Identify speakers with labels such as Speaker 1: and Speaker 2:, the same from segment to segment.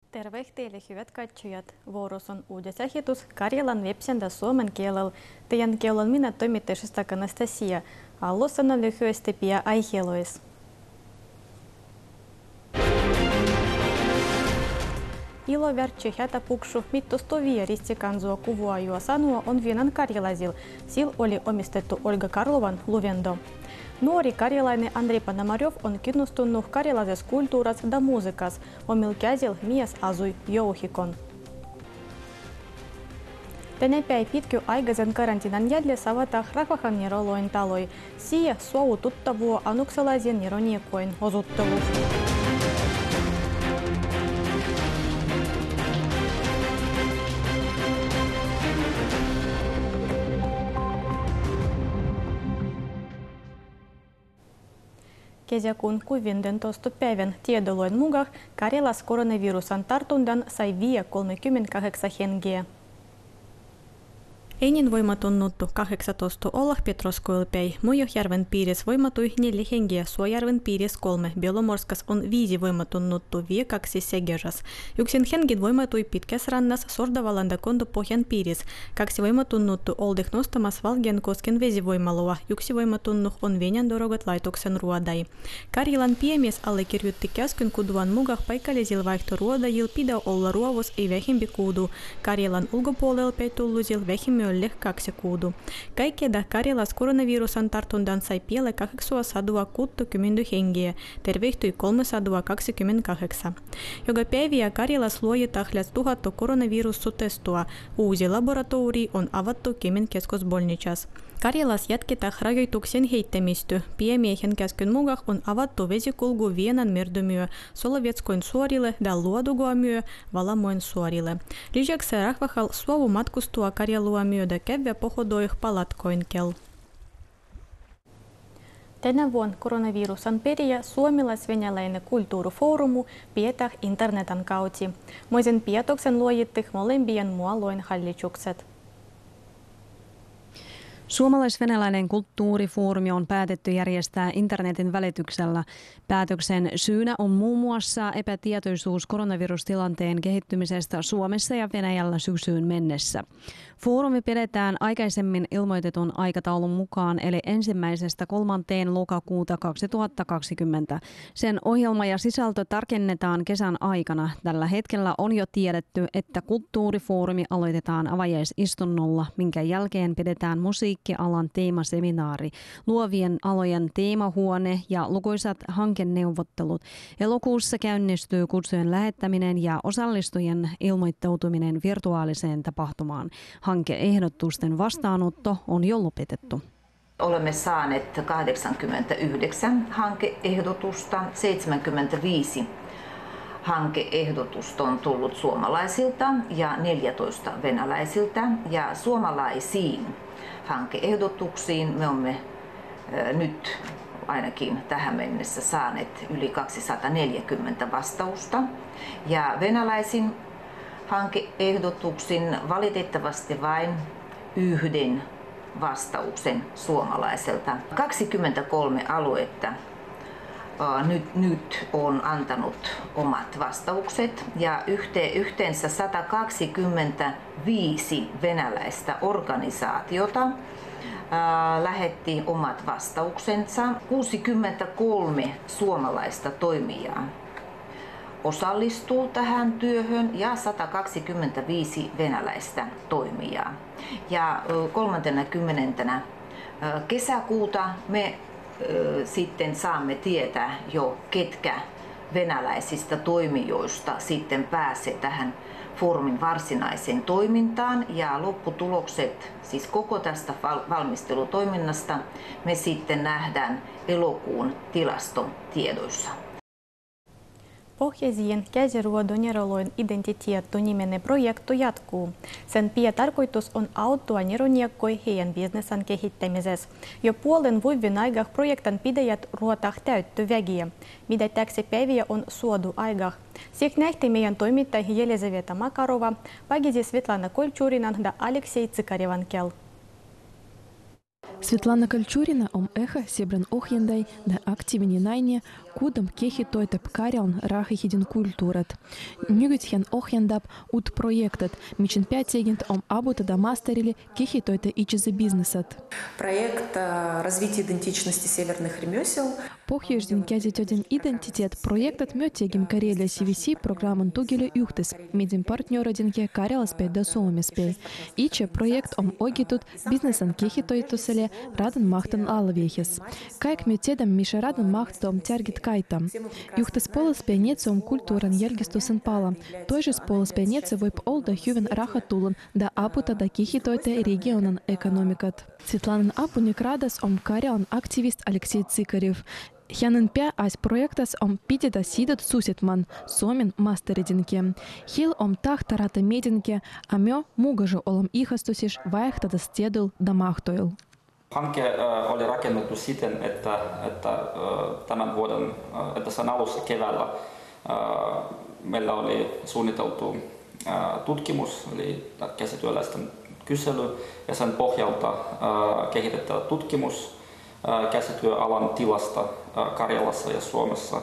Speaker 1: Terve teille hyvät katsojat. Vuorossa on uudislähetys Karjalan websäntä suomen kielellä. Teidän kielellä minä toimittajista Anastasia. Alussa on lyhyesti pia aiheluis. Ilo värtsi hätä puksu mittustovia ristikanzua kuvaajua sanua on vienan karjalaisil. Sil oli omistettu Olga Karlovan luvendo. Nuori karjalainen Andrei Panamarjov on kiinnostunut karjalaisesta kulttuurasta ja musiikasta. Omilla käsillä mies asui jouhikon. Tänä päivänä pitkäaikaisen karantinan jälkeen savataan Rahvahan Neroloin taloi. Siihen suovu tuttavua anuksalaisen neroniekkojen osuttelu. Kesäkuun 16. päivän tiedolojen mukaan Karjalassa koronavirusan tartunnan sai 38 henkeä. Ennen voimatunnuttu 18 Ollah-Petroskoilpäi, Mojojärven piirissä voimatui 4 henkeä, Suojärven piirissä 3, Belomorskas on 5 voimatunnuttu, 2 Segeras. Yksin henkin voimatui Pitkäsrannas, Sordavallan ja Kontopohjan piirissä, 2 voimatunnuttu Oldeh nostamas Valkeankosken vesivoimalua, 1 voimatunnu on Venäjän-Dorogot laitoksen ruodai. Karjalan piemies allekirjoitti käskyn kuduvan mukaan paikallisilla vaihtoruodajilla pidä olla ruovus ei vähempi kuudu. Karjalan ulkopuolella tulluisilla vähemmän 2 kuudu. Kaikkiaan Karjalassa koronavirusan tartunnan sai piele 860 henkeä, tervehtyi 328. Joka päivä Karjalassa luojitaan lähes 1000 koronavirustestua. Uusi laboratorio on avattu Kemin keskusbolnichas. Karjalassa jatketaan rajoituksen heittämistä. Piemiehen käskyn mukaan on avattu vesikulku Vienan merdomyö, Solovetskoin suorille ja Luodugoamyö, Valamoin suorille. Lisäksi Rahvahal suovu matkustua Karjalua myötä käydä pohodoih palatkoinkel. Tänä vuonna koronavirusan periä suomalais-venäläinen kulttuurifoorumu pidetään internetin kautta. Moisen pietoksen luojitti molempien mualoin hallitukset.
Speaker 2: Suomalais-venäläinen kulttuurifoorumi on päätetty järjestää internetin välityksellä. Päätöksen syynä on muun muassa epätietoisuus koronavirustilanteen kehittymisestä Suomessa ja Venäjällä syksyyn mennessä. Foorumi pidetään aikaisemmin ilmoitetun aikataulun mukaan eli 1.–3. lokakuuta 2020. Sen ohjelma ja sisältö tarkennetaan kesän aikana. Tällä hetkellä on jo tiedetty, että kulttuurifoorumi aloitetaan avajaisistunnolla, minkä jälkeen pidetään musiikkialan teemaseminaari, luovien alojen teemahuone ja lukuisat hankeneuvottelut. Elokuussa käynnistyy kutsujen lähettäminen ja osallistujien ilmoittautuminen virtuaaliseen tapahtumaan. Hankeehdotusten vastaanotto on jo lopetettu.
Speaker 3: Olemme saaneet 89 hankeehdotusta, 75 hankeehdotusta on tullut suomalaisilta ja 14 venäläisiltä. Ja suomalaisiin hankeehdotuksiin me olemme nyt ainakin tähän mennessä saaneet yli 240 vastausta. Ja venäläisin hankeehdotuksin valitettavasti vain 1 vastauksen suomalaiselta. 23 aluetta nyt on antanut omat vastaukset ja yhteensä 125 venäläistä organisaatiota lähetti omat vastauksensa. 63 suomalaista toimijaa osallistuu tähän työhön ja 125 venäläistä toimijaa. Ja 30. kesäkuuta me sitten saamme tietää jo, ketkä venäläisistä toimijoista sitten pääsee tähän foorumin varsinaiseen toimintaan, ja lopputulokset, siis koko tästä valmistelutoiminnasta, me sitten nähdään elokuun tilastotiedoissa.
Speaker 1: Pohjoisien käsiruodon nerolojen identiteetto-niminen projekti jatkuu. Sen päätarkoitus on auttaa neroniekkoja heidän bisnesen kehittämisessä. Jo puolen vuoden aikaa projektin pidäjät ruotaa täyttä väkiä. Mitä täksi päiviä on suodu aikaa. Siihen nähtiin meidän toimittaja Jelizaveta Makarova, pagisi Svetlana Kolchurina ja Aleksei Tsikarevan kel.
Speaker 4: Светлана Кальчурина эхо себран охяндай да активни найне кудам кехи тойтеп карян рахи хидин культурат. Нюгитхен охяндап ут проектат мичин 5 сегент абута да мастерили кехи тойта ичизе бизнесат.
Speaker 5: Проект развития идентичности северных ремесел.
Speaker 4: Похьеждин кязитёдин идентитет проектат мётегим Карелия CVC программан тугеле юхтес медим партнёр одинке Кареласпей да Suomispей. Иче проект огитут бизнесан кехи тойтуселе радан махтан алавехес. Кайк мётедам миша радан махтом тяргит кайтам. Юхтес поласпей нецом культуран ергистусен пала. Той же споласпей неце войп олда хювен рахатулан да апута да кехи тойте регионан экономикат. Светланан апуник радас Карелан активист Алексей Цикарев. Хяненпе ась проектас питеда сидат сусетман, сомин мастерединке. Хил тах тарата мединке, мё мугажу олам ihastusиш vaihtada stedul damahtoil.
Speaker 6: Hanke oli rakennettu siten, että tämän vuoden, että sen alussa keväällä meillä oli suunniteltu tutkimus, eli käsityöläisten kysely, ja sen pohjalta kehitetään tutkimus käsityöalan tilasta Karjalassa ja Suomessa.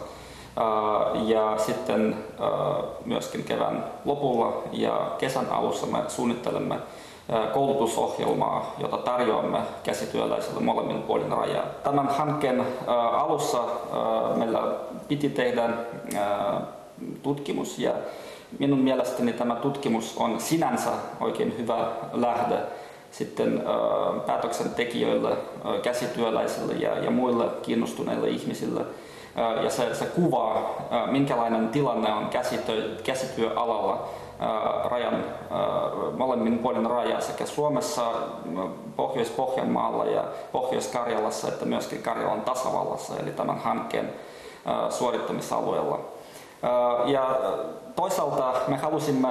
Speaker 6: Ja sitten myöskin kevään lopulla ja kesän alussa me suunnittelemme koulutusohjelmaa, jota tarjoamme käsityöläisille molemmin puolin rajaa. Tämän hankkeen alussa meillä piti tehdä tutkimus, ja minun mielestäni tämä tutkimus on sinänsä oikein hyvä lähde sitten päätöksentekijöille, käsityöläisille ja muille kiinnostuneille ihmisille. Ja se kuvaa, minkälainen tilanne on käsityöalalla rajan, molemmin puolin rajaa sekä Suomessa, Pohjois-Pohjanmaalla ja Pohjois-Karjalassa että myöskin Karjalan tasavallassa, eli tämän hankkeen suorittamisalueella. Ja toisaalta me halusimme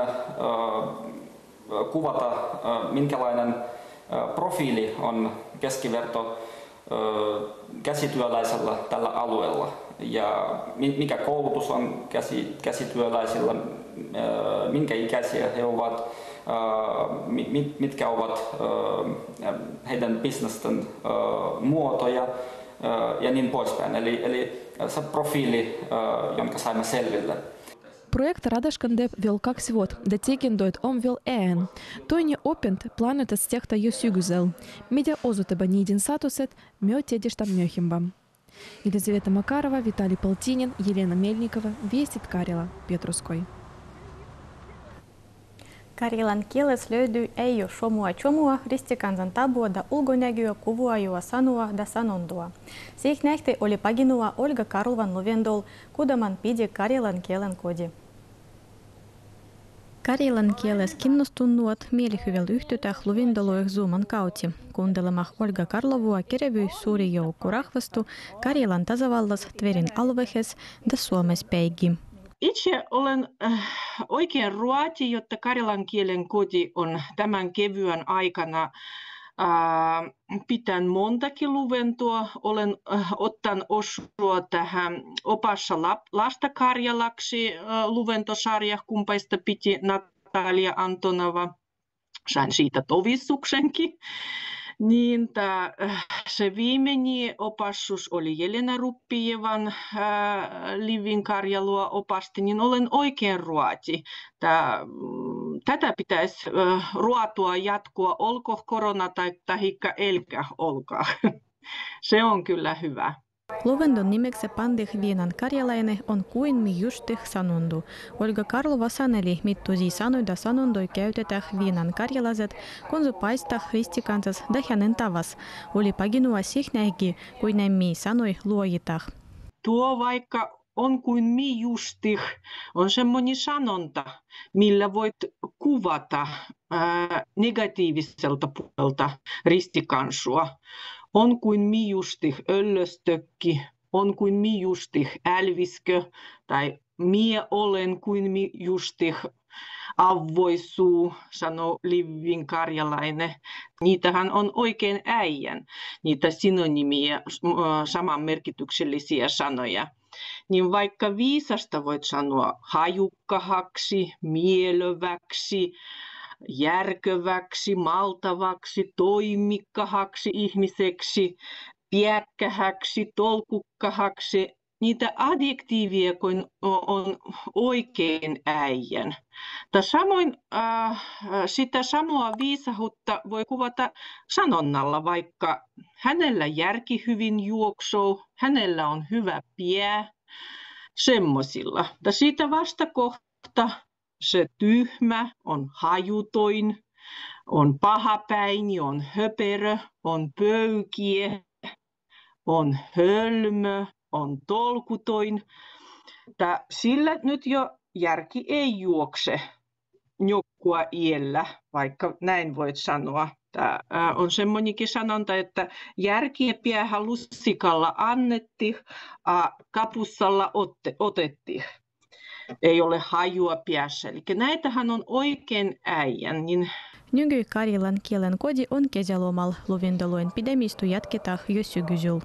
Speaker 6: kuvata, minkälainen profiili on keskiverto käsityöläisellä tällä alueella ja mikä koulutus on käsityöläisillä, minkä ikäisiä he ovat, mitkä ovat heidän bisnesten muotoja ja niin poispäin. Eli se profiili, jonka saimme selville.
Speaker 4: Проект Радашкандеп вел как свод, да текендойт вел Тойни опент планета с техта юсюгузел. Медиа озутеба нидин сатусет, мё тедиш там мёхимбам. Елизавета Макарова, Виталий Полтинин, Елена Мельникова, Вестит Карела, Петруской.
Speaker 1: Karjalan kieles löytyy ei jo chomua ristikansan tabua da ulgonäkyä kuvuajua sanua da sanondua. Siihen nähti oli paginua Olga Karlovan luvendol, kudaman pidi karjalan kielen kodi. Karjalan kieles kiinnostunuot mielihyvällä yhtytäh luvindoloih Zooman kauti. Kuuntelemah Olga Karlovua kirjavyi suuri joukko rahvastu Karjalan tasavallas Tverin aluehes da Suomes peigi.
Speaker 7: Itse olen oikein ruoti, jotta karjalan kielen koti on tämän kevyen aikana pitän montakin luventoa. Olen ottanut osua tähän opassa lasta karjalaksi luventosarja, kumpaista piti Natalia Antonova. Sain siitä todistuksenkin. Niin se viimeinen opassus oli Jelena Ruppijevan Livin Karjalua opasti, niin olen oikein ruoti. Tätä pitäisi ruotua jatkua, olko korona tai tahikka elkä olkaa. Se on kyllä hyvä.
Speaker 1: Luvendon nimeksi pandih viinan karjalainen on kuin mi justih sanondu. Olga Karlova saneli, mittusi sanoida sanondoi käytetään viinan karjalaiset, kun se paistah ristikansas da hänen tavas. Oli paginua sihnähki, kuin näin sanoi luojitah.
Speaker 7: Tuo vaikka on kuin mi justih, on semmoinen sanonta, millä voit kuvata negatiiviselta puolelta ristikansua. On kuin mi justih öllöstökki, on kuin mi justih älviskö, tai mie olen kuin mi justih avvoisuu, sanoo Livin karjalainen. Niitähän on oikein äijän, niitä synonymia, samanmerkityksellisiä sanoja. Niin vaikka viisasta voit sanoa hajukkahaksi, mielöväksi, järkeväksi, maltavaksi, toimikkahaksi ihmiseksi, piäkkähäksi, tolkukkahaksi. Niitä adjektiiviä, kun on oikein äijän. Samoin sitä samoa viisautta voi kuvata sanonnalla, vaikka hänellä järki hyvin juoksuu, hänellä on hyvä pää, semmosilla. Siitä vastakohta se tyhmä on hajutoin, on pahapäini, on höperö, on pöykiä, on hölmö, on tolkutoin. Sillä nyt jo järki ei juokse jokkua iällä, vaikka näin voit sanoa. Tämä on semmoinenkin sanonta, että järkiä päähän lussikalla annettiin, kapussalla otettiin. Ei ole hajua päässä. Eli näitähän on oikein äijän. Niin
Speaker 1: Nyky-karjalan kielen kodi on kesälomalla. Luvintelujen pidemistä jatketaan jo syksyllä.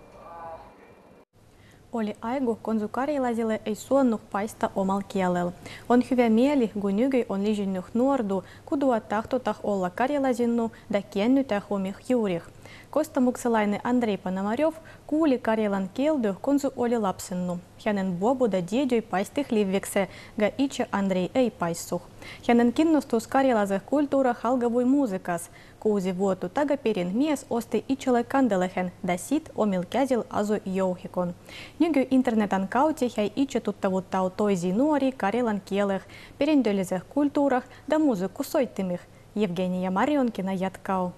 Speaker 1: Oli aiku, kun karjalaisille ei suonnut paista omalla kielellä. On hyvä mieli, kun nyky on liisinnyt nuordu, kudua tahtotah olla karjalaisinnu ja kiennytä omih juurih. Kostamukselainen Andrei Ponomarjov kuuli karjalan kieltä, kun oli lapsennu. Hänen vuobuda diedjoi paistih livvikse, ja itse Andrei ei paissuh. Hänen kiinnostus karjalaiseh kulttuurah alkavui muusikas. 6 vuotta takaperin mies osti itselle kandelehen, ja sit omil käsil asui jouhikon. Nyky internetin kautta hän itse tuttavuuttaa toisiin nuori karjalan kieleh, perintölliseh kulttuurah ja musiikkusoittimih. Evgenia Marionkina jatkaa.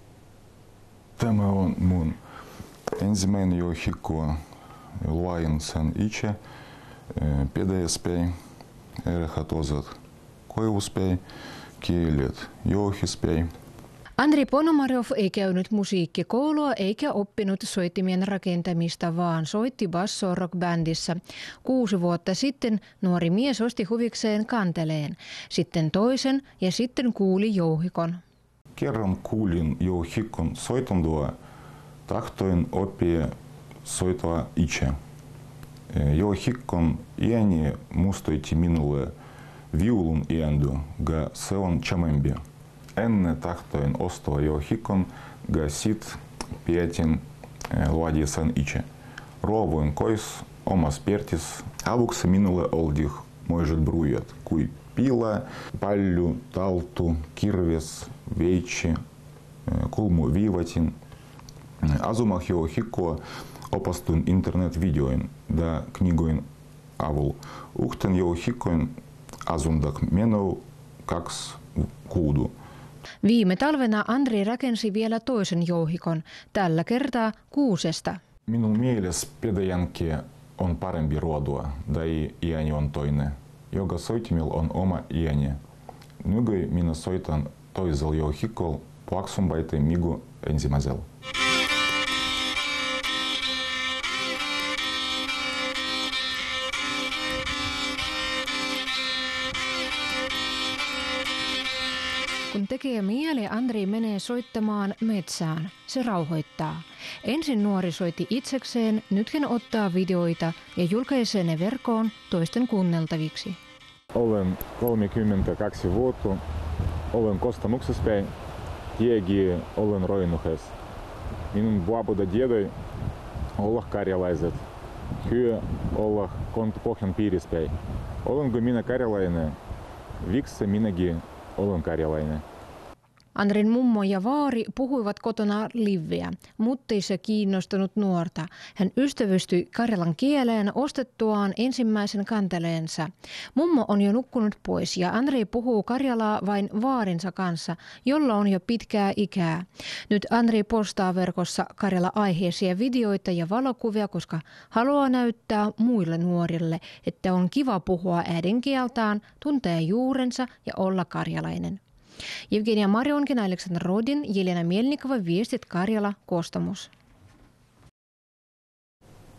Speaker 8: Tämä on mun ensimmäinen jouhikko. Luoin sen itse. Pidäspei, erehatoset koivuspei, kielet jouhispei.
Speaker 9: Andrei Ponomarjov ei käynyt musiikkikoulua eikä oppinut soittimien rakentamista, vaan soitti bassoa rockbändissä. 6 vuotta sitten nuori mies osti huvikseen kanteleen, sitten toisen ja sitten kuuli jouhikon.
Speaker 8: Kerran kuulin jouhikon soitantua, tahtoin oppia soittaa itse. Jouhikon ääni muistutti minulle viulun ääntä, ja se on chamembe. Ennen tahtoin ostaa jouhikon, ja sit päätin luoda sen itse. Rovuin kois omas pertis. Aluksi minulle oldi moiset brujat, kui pila, pallu, taltu, kirves, veitsi, kulmuviivatin. Asumah jouhikkoa opastuin internet-videoin ja knigoin avulla. Uhten jouhikkoin asundak menou 2 kuudu.
Speaker 9: Viime talvena Andrei rakensi vielä toisen jouhikon, tällä kertaa 6.
Speaker 8: Minun mielestä pedäjänki on parempi ruodua, tai ääni on toinen. Joka soittimilla on oma ääni. Nyky minä soitan toisella jouhikolla plaksumpaita migu ensimmäisellä.
Speaker 9: Kun tekee mieli, Andrei menee soittamaan metsään. Se rauhoittaa. Ensin nuori soitti itsekseen, nyt hän ottaa videoita ja julkaisee ne verkkoon toisten kuunneltaviksi.
Speaker 10: Olen 32 vuotta. Olen Kostamuksesta päin. Tiekin olen Roinuhes. Minun vapuda diedoi olla karjalaiset. Hyö olla Pohjan piirissä päin. Olenko minä karjalainen? Viksi minäkin olen karjalainen.
Speaker 9: Andrin mummo ja vaari puhuivat kotona liveä, mutta ei se kiinnostanut nuorta. Hän ystävystyi karjalan kieleen ostettuaan ensimmäisen kanteleensa. Mummo on jo nukkunut pois ja Andrei puhuu karjalaa vain vaarinsa kanssa, jolla on jo pitkää ikää. Nyt Andrei postaa verkossa karjala-aiheisia videoita ja valokuvia, koska haluaa näyttää muille nuorille, että on kiva puhua äidinkieltään, tuntea juurensa ja olla karjalainen. Evgenia Marionkin, Aleksandr Rodin, Jelena Melnikova, Viestit Karjala, Kostamus.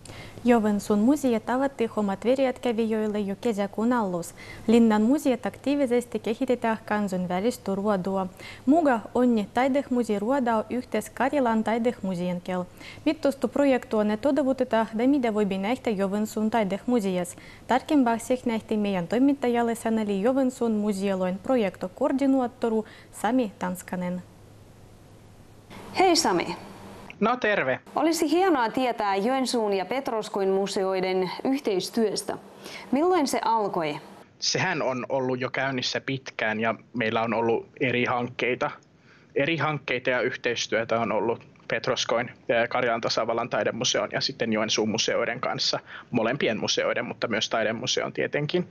Speaker 1: Joensuun museot avatti omat verjät kävijöille jo kesäkuun alus. Linnan museot aktiivisesti kehitetään kansainvälistä ruodua. Muga on taidemuseeruoda yhteis Karjalan taidemuseon kel. Mittustu projektuonne todevutetaan ja mitä voi nähdä Joensuun taidemuseas. Tarkempaa nähti meidän toimittajalle saneli Joensuun museoloin projektokoordinaattoru Sami Tanskanen.
Speaker 2: Hei Sami.
Speaker 11: No terve.
Speaker 2: Olisi hienoa tietää Joensuun ja Petroskoin museoiden yhteistyöstä. Milloin se alkoi?
Speaker 11: Sehän on ollut jo käynnissä pitkään ja meillä on ollut eri hankkeita ja yhteistyötä on ollut Petroskoin ja Karjalan tasavallan taidemuseon ja sitten Joensuun museoiden kanssa. Molempien museoiden, mutta myös taidemuseon tietenkin.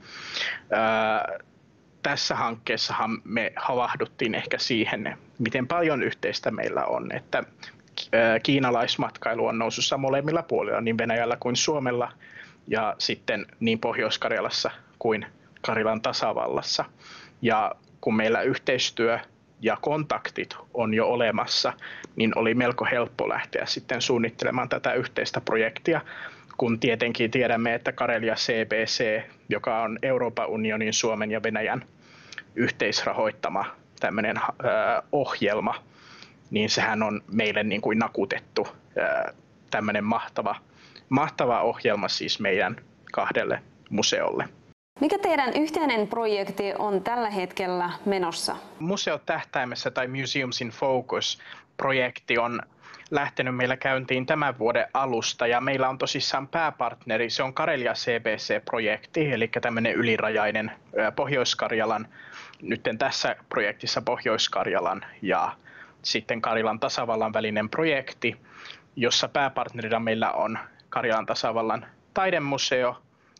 Speaker 11: Tässä hankkeessahan me havahduttiin ehkä siihen, miten paljon yhteistä meillä on, että kiinalaismatkailu on nousussa molemmilla puolilla, niin Venäjällä kuin Suomella ja sitten niin Pohjois-Karjalassa kuin Karjalan tasavallassa. Ja kun meillä yhteistyö ja kontaktit on jo olemassa, niin oli melko helppo lähteä sitten suunnittelemaan tätä yhteistä projektia, kun tietenkin tiedämme, että Karelia CBC, joka on Euroopan unionin, Suomen ja Venäjän yhteisrahoittama tämmöinen ohjelma, niin sehän on meille niin kuin nakutettu tämmöinen mahtava ohjelma siis meidän kahdelle museolle.
Speaker 2: Mikä teidän yhteinen projekti on tällä hetkellä menossa?
Speaker 11: Museot tähtäimessä tai Museums in Focus-projekti on lähtenyt meillä käyntiin tämän vuoden alusta ja meillä on tosissaan pääpartneri, se on Karelia CBC-projekti, eli tämmöinen ylirajainen Pohjois-Karjalan, nytten tässä projektissa Pohjois-Karjalan ja sitten Karjalan tasavallan välinen projekti, jossa pääpartnerina meillä on Karjalan tasavallan taidemuseo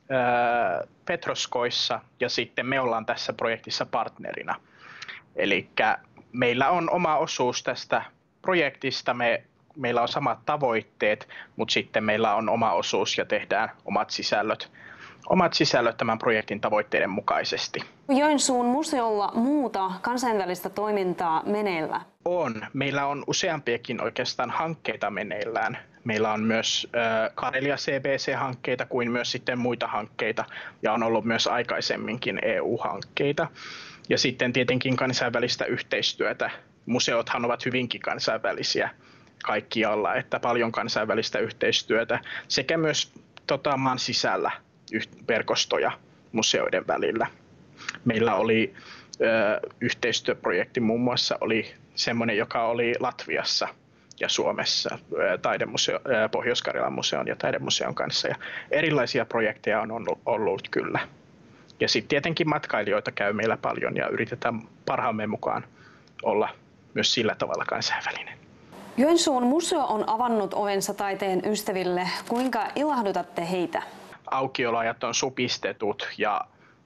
Speaker 11: Petroskoissa ja sitten me ollaan tässä projektissa partnerina. Eli meillä on oma osuus tästä projektista, meillä on samat tavoitteet, mutta sitten meillä on oma osuus ja tehdään omat sisällöt tämän projektin tavoitteiden mukaisesti.
Speaker 2: Joensuun museolla muuta kansainvälistä toimintaa meneillä?
Speaker 11: On. Meillä on useampiakin oikeastaan hankkeita meneillään. Meillä on myös Karelia CBC-hankkeita kuin myös sitten muita hankkeita ja on ollut myös aikaisemminkin EU-hankkeita. Ja sitten tietenkin kansainvälistä yhteistyötä. Museothan ovat hyvinkin kansainvälisiä kaikkialla, että paljon kansainvälistä yhteistyötä sekä myös maan sisällä verkostoja museoiden välillä. Meillä oli yhteistyöprojekti muun muassa oli semmoinen, joka oli Latviassa ja Suomessa Pohjois-Karjalan museon ja taidemuseon kanssa. Ja erilaisia projekteja on ollut kyllä. Ja sitten tietenkin matkailijoita käy meillä paljon ja yritetään parhaamme mukaan olla myös sillä tavalla kansainvälinen.
Speaker 2: Joensuun museo on avannut ovensa taiteen ystäville. Kuinka ilahdutatte heitä?
Speaker 11: Aukioloajat on supistetut ja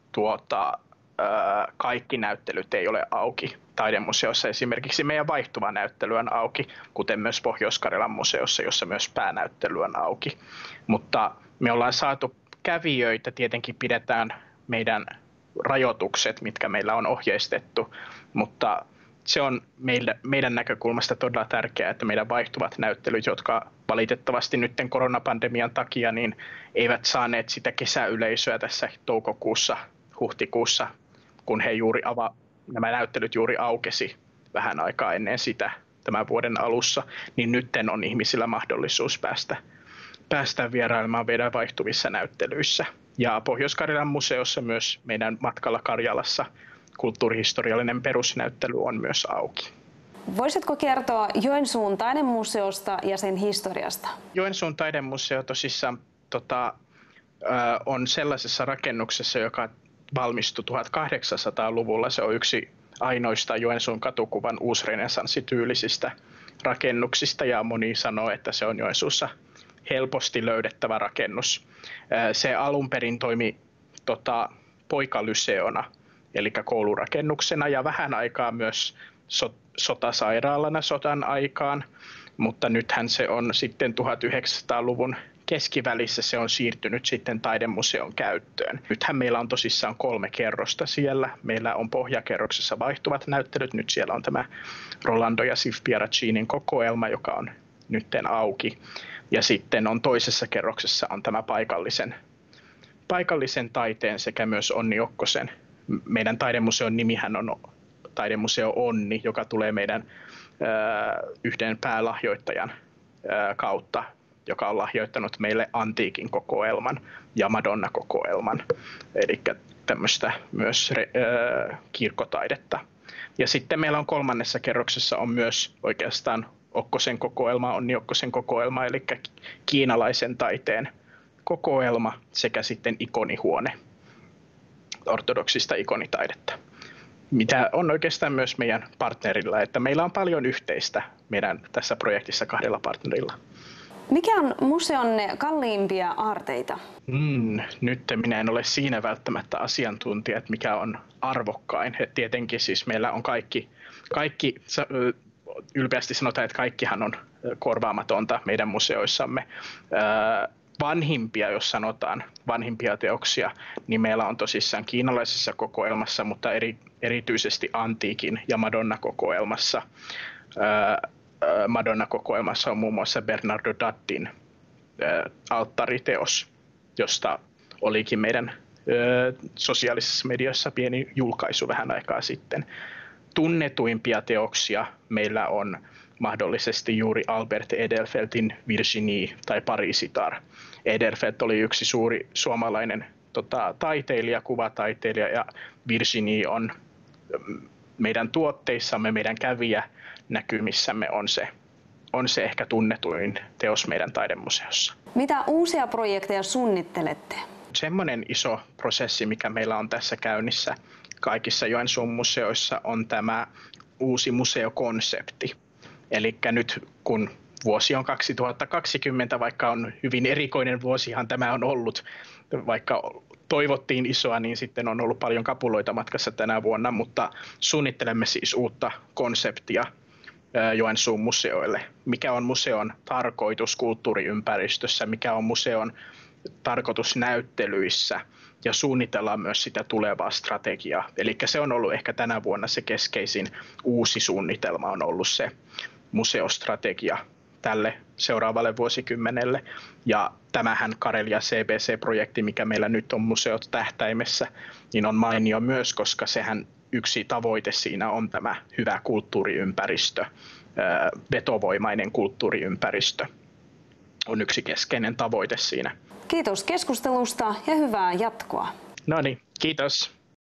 Speaker 11: kaikki näyttelyt ei ole auki. Taidemuseossa esimerkiksi meidän vaihtuva näyttely on auki, kuten myös Pohjois-Karjalan museossa, jossa myös päänäyttely on auki. Mutta me ollaan saatu kävijöitä, tietenkin pidetään meidän rajoitukset, mitkä meillä on ohjeistettu, mutta se on meidän näkökulmasta todella tärkeää, että meidän vaihtuvat näyttelyt, jotka valitettavasti nyt koronapandemian takia niin eivät saaneet sitä kesäyleisöä tässä toukokuussa, huhtikuussa, kun nämä näyttelyt juuri aukesi vähän aikaa ennen sitä tämän vuoden alussa, niin nytten on ihmisillä mahdollisuus päästä vierailemaan meidän vaihtuvissa näyttelyissä. Ja Pohjois-Karjalan museossa myös meidän matkalla Karjalassa kulttuurihistoriallinen perusnäyttely on myös auki.
Speaker 2: Voisitko kertoa Joensuun taidemuseosta ja sen historiasta?
Speaker 11: Joensuun taidemuseo tosissaan on sellaisessa rakennuksessa, joka valmistui 1800-luvulla. Se on yksi ainoista Joensuun katukuvan uusrenessanssityylisistä rakennuksista ja moni sanoo, että se on Joensuussa helposti löydettävä rakennus. Se alun perin toimi poikalyseona, eli koulurakennuksena ja vähän aikaa myös sotasairaalana sodan aikaan, mutta nythän se on sitten 1900-luvun keskivälissä se on siirtynyt sitten taidemuseon käyttöön. Nythän meillä on tosissaan 3 kerrosta siellä. Meillä on pohjakerroksessa vaihtuvat näyttelyt. Nyt siellä on tämä Rolando ja Sif Pieraccinin kokoelma, joka on nytten auki. Ja sitten on toisessa kerroksessa on tämä paikallisen taiteen sekä myös Onni Okkosen. Meidän taidemuseon nimihän on Taidemuseo Onni, joka tulee meidän yhden päälahjoittajan kautta, joka on lahjoittanut meille antiikin kokoelman ja Madonna-kokoelman, eli tämmöistä myös kirkkotaidetta. Ja sitten meillä on kolmannessa kerroksessa on myös oikeastaan Okkosen kokoelma, Onni Okkosen kokoelma, eli kiinalaisen taiteen kokoelma sekä sitten ikonihuone, ortodoksista ikonitaidetta. Mitä on oikeastaan myös meidän partnerilla, että meillä on paljon yhteistä meidän tässä projektissa 2 partnerilla.
Speaker 2: Mikä on museonne kalliimpia aarteita?
Speaker 11: Nyt minä en ole siinä välttämättä asiantuntija, että mikä on arvokkain. Et tietenkin siis meillä on kaikki, ylpeästi sanotaan, että kaikkihan on korvaamatonta meidän museoissamme. Vanhimpia, jos sanotaan vanhimpia teoksia, niin meillä on tosissaan kiinalaisessa kokoelmassa, mutta erityisesti antiikin ja Madonna-kokoelmassa. Madonna-kokoelmassa on muun muassa Bernardo Dattin alttariteos, josta olikin meidän sosiaalisessa mediassa pieni julkaisu vähän aikaa sitten. Tunnetuimpia teoksia meillä on mahdollisesti juuri Albert Edelfeltin Virginie tai Parisitar. Edelfelt oli yksi suuri suomalainen taiteilija, kuvataiteilija, ja Virginie meidän tuotteissamme, meidän kävijänäkymissämme on se ehkä tunnetuin teos meidän taidemuseossa.
Speaker 2: Mitä uusia projekteja suunnittelette?
Speaker 11: Semmoinen iso prosessi, mikä meillä on tässä käynnissä kaikissa Joensuun museoissa, on tämä uusi museokonsepti. Eli nyt kun vuosi on 2020, vaikka on hyvin erikoinen vuosihan tämä on ollut, vaikka toivottiin isoa, niin sitten on ollut paljon kapuloita matkassa tänä vuonna, mutta suunnittelemme siis uutta konseptia Joensuun museoille. Mikä on museon tarkoitus kulttuuriympäristössä, mikä on museon tarkoitus näyttelyissä, ja suunnitellaan myös sitä tulevaa strategiaa. Eli se on ollut ehkä tänä vuonna se keskeisin uusi suunnitelma, on ollut se museostrategia tälle seuraavalle vuosikymmenelle. Ja tämähän Karelia CBC-projekti, mikä meillä nyt on Museot tähtäimessä, niin on mainio myös, koska sehän yksi tavoite siinä on tämä hyvä kulttuuriympäristö, vetovoimainen kulttuuriympäristö on yksi keskeinen tavoite siinä.
Speaker 2: Kiitos keskustelusta ja hyvää jatkoa.
Speaker 11: No niin, kiitos.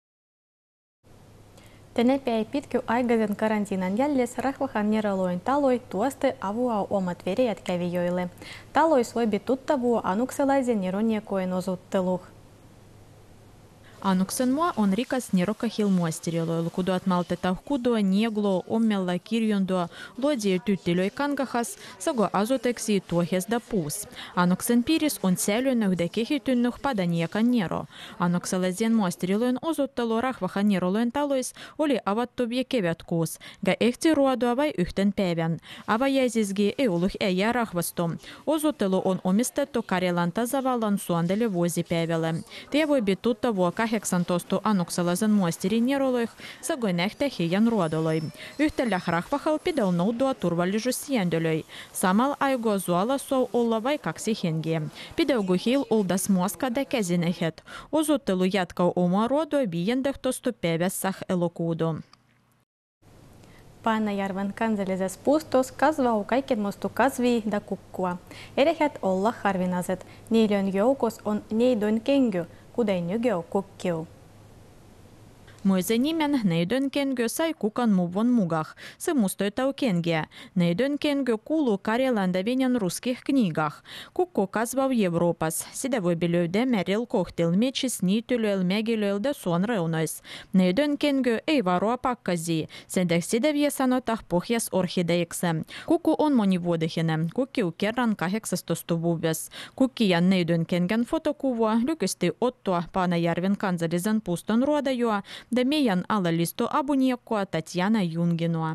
Speaker 1: Tänäpäin pitkäaikaisen karantiinan jäljessä Rahvahan Neroloin taloi tuoste avua omat verijät kävijöille. Talois voi tuttavua anukselaisen Neroniakoen osoitteluun.
Speaker 12: Annuksen maa on rikas nerokahilmuosteriloilla, kuduat malteta kudua, niegloa, ommella, kirjondua, luodia tyttilöi kankahas, sago asuteksi tuohesda puus. Annuksen piiris on säilynnyt ja kehittynyt padaniekan nero. Annukselaisen muosteriloin osoittelu Rahvahan Neroloin talois oli avattu ja kevätkuus, ja ehti ruodua vai yhten päivän. Avajaisisgi ei ollut äijä rahvastu. Osoittelu on omistettu Karjalan tasavallan suondelle vuosipäivälle. Te voi tuttavua 18 annukselaisen muisterin Neroloih sagoi nähdä heidän ruodoloi. Yhtälä Rahvahal pidel noudua turvallisuussääntölöi. Samalla aikaa zuolla sou olla vai 2 hengiä. Pidelgu heil oldas muoskada käsinehet. Osoittelu jatkau omaa ruodoa 15. päivässä elokuuta.
Speaker 1: Paanajärven kansallisessa puistossa kasvaa kaikenmoista kasvia ja kukkua. Eräät olla harvinaiset. Niiden joukossa on neidon kengy, kuten nygeu kukkiu.
Speaker 12: Moisen nimen neidon kengö sai kukan muvon mugah. Se mustoitau kengiä. Neidon kengö kuuluu Karjalan ja Venäjän ruskih knigah. Kukko kasvaa Euroopas. Sitä voi löydä merillä kohtelmietsis, niitylöillä, mägilöillä ja suon reunois. Neidon kengö ei varoa pakkasia. Sen sitä vie sanotaan pohjas orhideiksi. Kukku on monivuotinen. Kukkiu kerran 18 vuodessa. Kukki ja neidon kengän fotokuvua lykysti ottua Paanajärven kansallisen puiston ruodajoa ja meidän alalisto abuniekkoa Tatjana Junginua.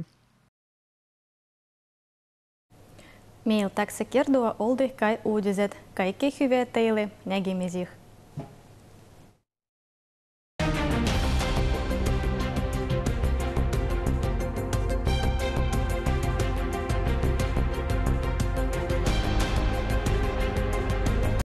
Speaker 1: Meillä tässä kertoa oldi kai uutiset. Kaikki hyvää teille näkemisiin.